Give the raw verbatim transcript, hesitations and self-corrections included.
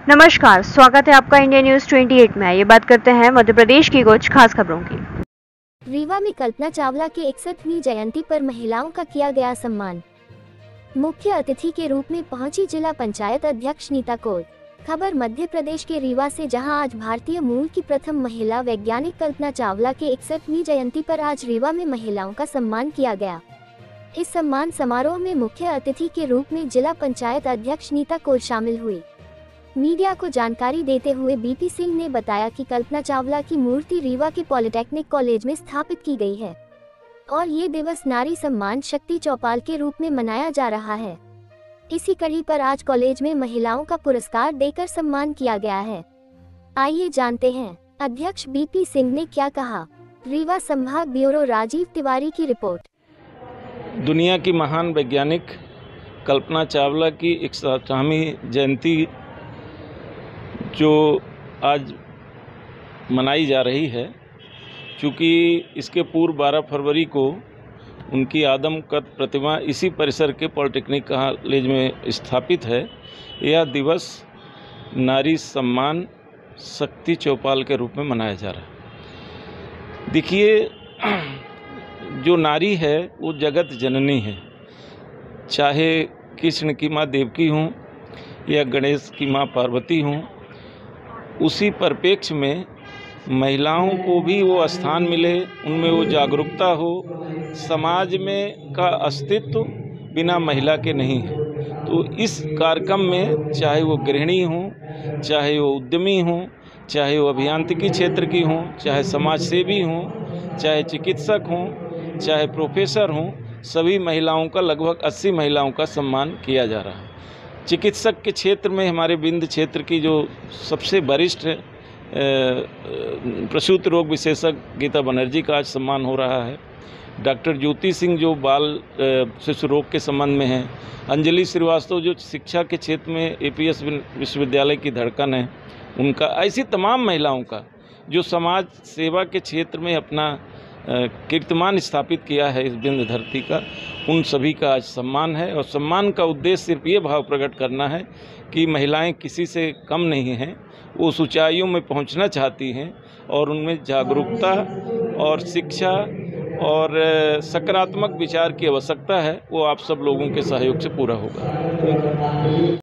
नमस्कार, स्वागत है आपका इंडिया न्यूज अट्ठाईस में। ये बात करते हैं मध्य प्रदेश की कुछ खास खबरों की। रीवा में कल्पना चावला की इकसठवीं जयंती पर महिलाओं का किया गया सम्मान। मुख्य अतिथि के रूप में पहुंची जिला पंचायत अध्यक्ष नीता कौर। खबर मध्य प्रदेश के रीवा से, जहां आज भारतीय मूल की प्रथम महिला वैज्ञानिक कल्पना चावला के इकसठवीं जयंती पर आज रीवा में महिलाओं का सम्मान किया गया। इस सम्मान समारोह में मुख्य अतिथि के रूप में जिला पंचायत अध्यक्ष नीता कौर शामिल हुई। मीडिया को जानकारी देते हुए बीपी सिंह ने बताया कि कल्पना चावला की मूर्ति रीवा के पॉलिटेक्निक कॉलेज में स्थापित की गई है और ये दिवस नारी सम्मान शक्ति चौपाल के रूप में मनाया जा रहा है। इसी कड़ी पर आज कॉलेज में महिलाओं का पुरस्कार देकर सम्मान किया गया है। आइए जानते हैं अध्यक्ष बीपी सिंह ने क्या कहा। रीवा संभाग ब्यूरो राजीव तिवारी की रिपोर्ट। दुनिया की महान वैज्ञानिक कल्पना चावला की इकसठवीं जयंती जो आज मनाई जा रही है, चूँकि इसके पूर्व बारह फरवरी को उनकी आदमकद प्रतिमा इसी परिसर के पॉलिटेक्निक कॉलेज में स्थापित है। यह दिवस नारी सम्मान शक्ति चौपाल के रूप में मनाया जा रहा है। देखिए, जो नारी है वो जगत जननी है, चाहे कृष्ण की माँ देवकी हों या गणेश की माँ पार्वती हों। उसी परिप्रेक्ष्य में महिलाओं को भी वो स्थान मिले, उनमें वो जागरूकता हो। समाज में का अस्तित्व बिना महिला के नहीं है। तो इस कार्यक्रम में चाहे वो गृहिणी हों, चाहे वो उद्यमी हों, चाहे वो अभियांत्रिकी क्षेत्र की हों, चाहे समाज सेवी हों, चाहे चिकित्सक हों, चाहे प्रोफेसर हों, सभी महिलाओं का लगभग अस्सी महिलाओं का सम्मान किया जा रहा है। चिकित्सक के क्षेत्र में हमारे विंध्य क्षेत्र की जो सबसे वरिष्ठ प्रसूति रोग विशेषज्ञ गीता बनर्जी का आज सम्मान हो रहा है। डॉक्टर ज्योति सिंह जो बाल शिशु रोग के संबंध में हैं, अंजलि श्रीवास्तव जो शिक्षा के क्षेत्र में एपीएस विश्वविद्यालय की धड़कन है, उनका, ऐसी तमाम महिलाओं का जो समाज सेवा के क्षेत्र में अपना कीर्तिमान स्थापित किया है इस विंध्य धरती का, उन सभी का आज सम्मान है। और सम्मान का उद्देश्य सिर्फ ये भाव प्रकट करना है कि महिलाएं किसी से कम नहीं हैं, वो उस ऊंचाइयों में पहुंचना चाहती हैं और उनमें जागरूकता और शिक्षा और सकारात्मक विचार की आवश्यकता है। वो आप सब लोगों के सहयोग से पूरा होगा।